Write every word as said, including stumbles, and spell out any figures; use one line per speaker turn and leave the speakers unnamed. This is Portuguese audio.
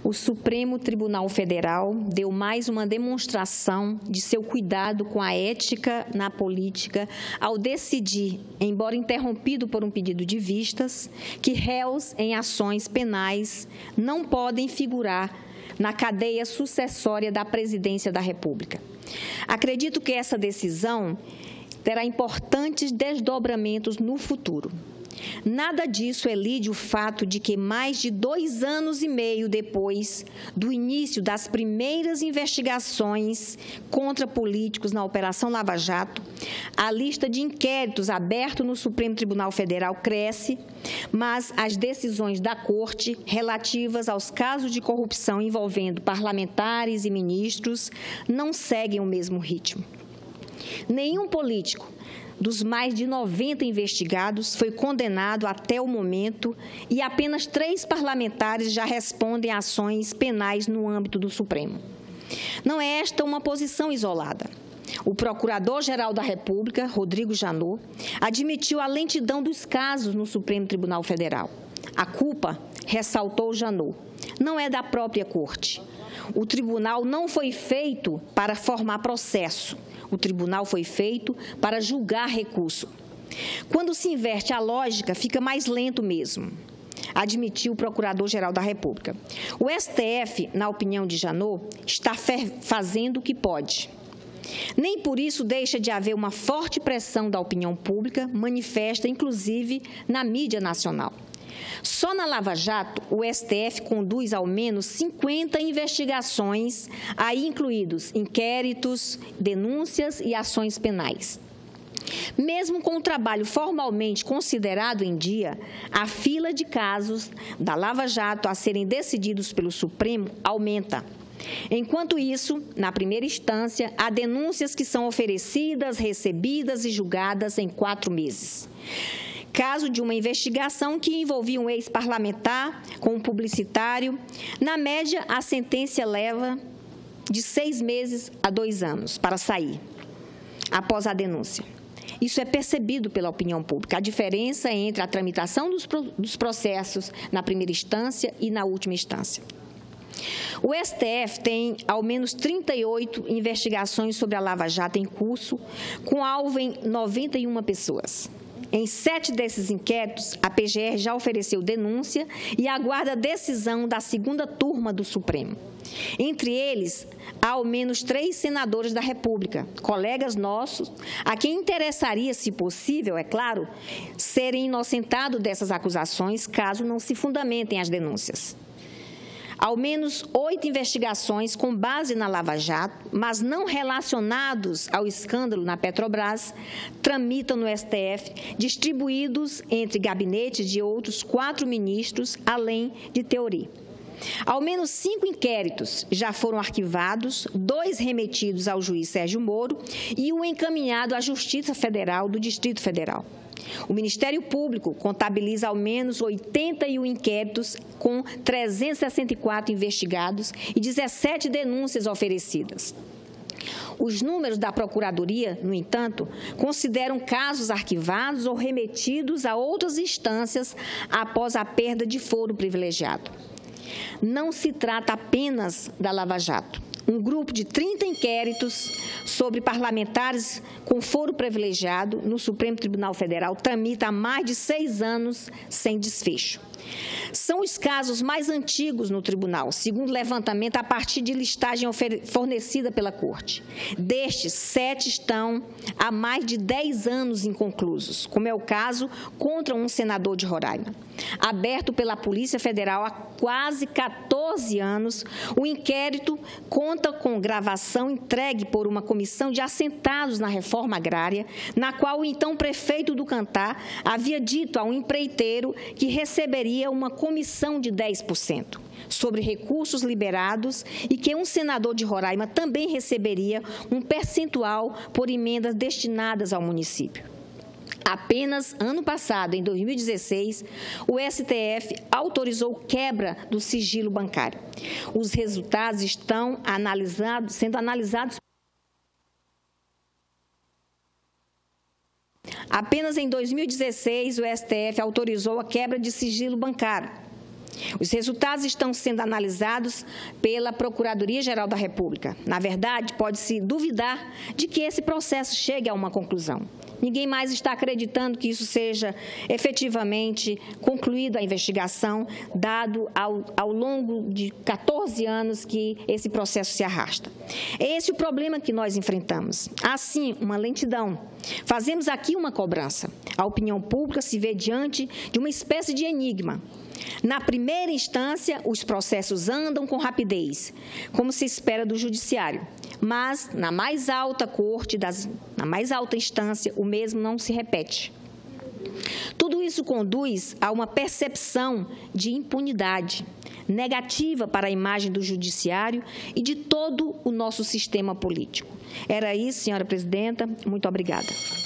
o Supremo Tribunal Federal deu mais uma demonstração de seu cuidado com a ética na política ao decidir, embora interrompido por um pedido de vistas, que réus em ações penais não podem figurar na cadeia sucessória da Presidência da República. Acredito que essa decisão terá importantes desdobramentos no futuro. Nada disso elide o fato de que, mais de dois anos e meio depois do início das primeiras investigações contra políticos na Operação Lava Jato, a lista de inquéritos abertos no Supremo Tribunal Federal cresce, mas as decisões da Corte relativas aos casos de corrupção envolvendo parlamentares e ministros não seguem o mesmo ritmo. Nenhum político dos mais de noventa investigados foi condenado até o momento e apenas três parlamentares já respondem a ações penais no âmbito do Supremo. Não é esta uma posição isolada. O Procurador-Geral da República, Rodrigo Janot, admitiu a lentidão dos casos no Supremo Tribunal Federal. A culpa, ressaltou Janot, não é da própria Corte. O tribunal não foi feito para formar processo. O tribunal foi feito para julgar recurso. Quando se inverte a lógica, fica mais lento mesmo, admitiu o Procurador-Geral da República. O S T F, na opinião de Janot, está fazendo o que pode. Nem por isso deixa de haver uma forte pressão da opinião pública, manifesta inclusive na mídia nacional. Só na Lava Jato, o S T F conduz ao menos cinquenta investigações, aí incluídos inquéritos, denúncias e ações penais. Mesmo com o trabalho formalmente considerado em dia, a fila de casos da Lava Jato a serem decididos pelo Supremo aumenta. Enquanto isso, na primeira instância, há denúncias que são oferecidas, recebidas e julgadas em quatro meses. Caso de uma investigação que envolvia um ex-parlamentar com um publicitário, na média, a sentença leva de seis meses a dois anos para sair, após a denúncia. Isso é percebido pela opinião pública, a diferença entre a tramitação dos processos na primeira instância e na última instância. O S T F tem ao menos trinta e oito investigações sobre a Lava Jato em curso, com alvo em noventa e uma pessoas. Em sete desses inquéritos, a P G R já ofereceu denúncia e aguarda a decisão da segunda turma do Supremo. Entre eles, há ao menos três senadores da República, colegas nossos, a quem interessaria, se possível, é claro, serem inocentados dessas acusações, caso não se fundamentem as denúncias. Ao menos oito investigações com base na Lava Jato, mas não relacionados ao escândalo na Petrobras, tramitam no S T F, distribuídos entre gabinetes de outros quatro ministros, além de Teori. Ao menos cinco inquéritos já foram arquivados, dois remetidos ao juiz Sérgio Moro e um encaminhado à Justiça Federal do Distrito Federal. O Ministério Público contabiliza ao menos oitenta e um inquéritos com trezentos e sessenta e quatro investigados e dezessete denúncias oferecidas. Os números da Procuradoria, no entanto, consideram casos arquivados ou remetidos a outras instâncias após a perda de foro privilegiado. Não se trata apenas da Lava Jato. Um grupo de trinta inquéritos sobre parlamentares com foro privilegiado no Supremo Tribunal Federal tramita há mais de seis anos sem desfecho. São os casos mais antigos no tribunal, segundo levantamento a partir de listagem fornecida pela Corte. Destes, sete estão há mais de dez anos inconclusos, como é o caso contra um senador de Roraima. Aberto pela Polícia Federal há quase quatorze anos, o inquérito conta com gravação entregue por uma comissão de assentados na reforma agrária, na qual o então prefeito do Cantá havia dito a um empreiteiro que receberia uma comissão de dez por cento sobre recursos liberados e que um senador de Roraima também receberia um percentual por emendas destinadas ao município. Apenas ano passado, em dois mil e dezesseis, o S T F autorizou quebra do sigilo bancário. Os resultados estão analisados, sendo analisados. Apenas em dois mil e dezesseis, o S T F autorizou a quebra de sigilo bancário. Os resultados estão sendo analisados pela Procuradoria-Geral da República. Na verdade, pode-se duvidar de que esse processo chegue a uma conclusão. Ninguém mais está acreditando que isso seja efetivamente concluído a investigação, dado ao, ao longo de quatorze anos que esse processo se arrasta. É esse o problema que nós enfrentamos. Há, sim, uma lentidão. Fazemos aqui uma cobrança. A opinião pública se vê diante de uma espécie de enigma. Na primeira instância, os processos andam com rapidez, como se espera do judiciário, mas na mais alta corte, das, na mais alta instância, o mesmo não se repete. Tudo isso conduz a uma percepção de impunidade negativa para a imagem do judiciário e de todo o nosso sistema político. Era isso, senhora presidenta. Muito obrigada.